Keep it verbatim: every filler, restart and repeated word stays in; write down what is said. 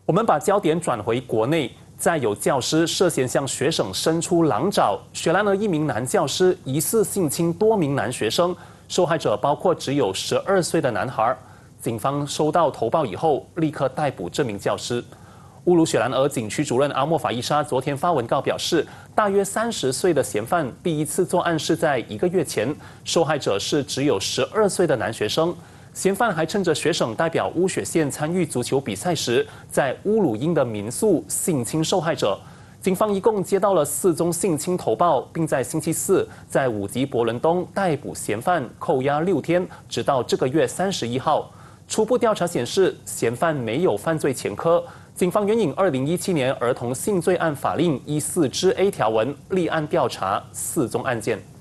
我们把焦点转回国内，再有教师涉嫌向学生伸出狼爪，雪兰莪一名男教师疑似性侵多名男学生，受害者包括只有十二岁的男孩。警方收到投报以后，立刻逮捕这名教师。乌鲁雪兰莪警区主任阿莫法伊莎昨天发文告表示，大约三十岁的嫌犯第一次作案是在一个月前，受害者是只有十二岁的男学生。嫌犯还趁着学生代表乌雪县参与足球比赛时，在乌鲁英的民宿性侵受害者。警方一共接到了四宗性侵投报，并在星期四在五级伯伦东逮捕嫌犯，扣押六天，直到这个月三十一号。初步调查显示，嫌犯没有犯罪前科。警方援引二零一七年儿童性罪案法令一四之 A 条文立案调查四宗案件。